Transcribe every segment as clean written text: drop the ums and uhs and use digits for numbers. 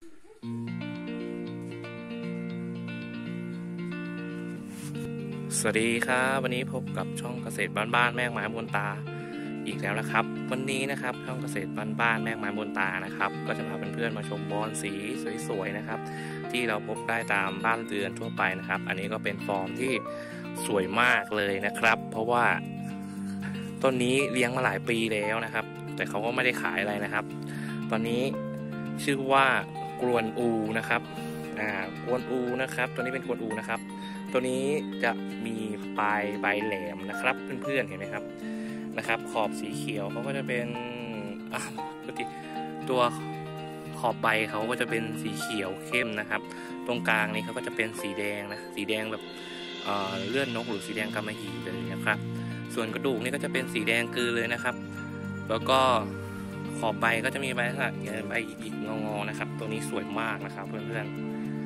สวัสดีครับวันนี้พบกับช่องเกษตรบ้านๆแม่กไม้บนตาอีกแล้วนะครับวันนี้นะครับช่องเกษตรบ้านๆแม่กไม้บนตานะครับก็จะพาเพื่อนๆมาชมบอนสีสวยๆนะครับที่เราพบได้ตามบ้านเรือนทั่วไปนะครับอันนี้ก็เป็นฟอร์มที่สวยมากเลยนะครับเพราะว่าต้นนี้เลี้ยงมาหลายปีแล้วนะครับแต่เขาก็ไม่ได้ขายอะไรนะครับตอนนี้ชื่อว่ากรวนอูนะครับกวนอูนะครับตัวนี้เป็นกวนอูนะครับตัวนี้จะมีปลายใบแหลมนะครับเพื่อนๆเห็นไหมครับขอบสีเขียวเขาก็จะเป็นปกติตัวขอบใบเขาก็จะเป็นสีเขียวเข้มนะครับตรงกลางนี้เขาก็จะเป็นสีแดงนะสีแดงแบบเลือดนกหรือสีแดงกำมะหยี่เลยนะครับส่วนกระดูกนี่ก็จะเป็นสีแดงกือเลยนะครับแล้วก็ขอบใบก็จะมีใบอีกงอๆนะครับตัวนี้สวยมากนะครับเพื่อนๆ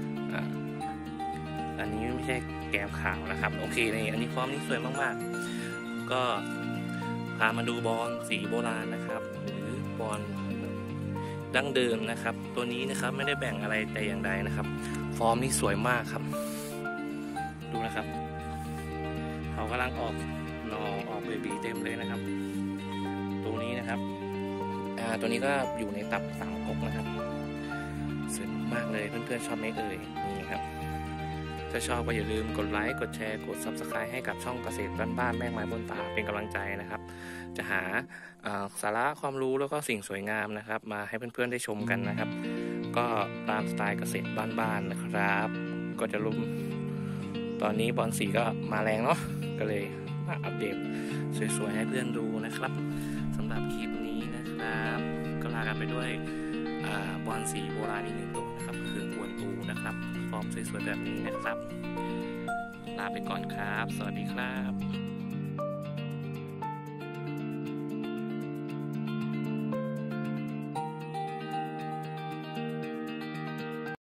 อันนี้ไม่ใช่แก้มขาวนะครับโอเคนี่อันนี้ฟอร์มนี้สวยมากๆก็พามาดูบอลสีโบราณนะครับหรือบอลดั้งเดิมนะครับตัวนี้นะครับไม่ได้แบ่งอะไรแต่อย่างใดนะครับฟอร์มนี้สวยมากครับดูนะครับเขากำลังออกหน่อออกเบบีเต็มเลยนะครับตัวนี้นะครับตัวนี้ก็อยู่ในตับสามก๊กนะครับสวยมากเลยเพื่อนๆชอบไหมเอ่ยนี่ครับถ้าชอบก็อย่าลืมกดไลค์กดแชร์กด Subscribe ให้กับช่องเกษตรบ้านๆแม่กไม้บนตาเป็นกำลังใจนะครับจะหาสาระความรู้แล้วก็สิ่งสวยงามนะครับมาให้เพื่อนๆได้ชมกันนะครับก็ตามสไตล์เกษตรบ้านๆนะครับก็จะลุ้มตอนนี้บอลสีก็มาแรงเนาะก็เลยมาอัปเดตสวยๆให้เพื่อนดูนะครับสำหรับคลิปนี้นะครับก็ลากันไปด้วยบอลสีโบราณอีกหนึ่งตัวนะครับคือกวนอูนะครับฟอร์มสวยๆแบบนี้นะครับลาไปก่อนครับสวัสดีครับ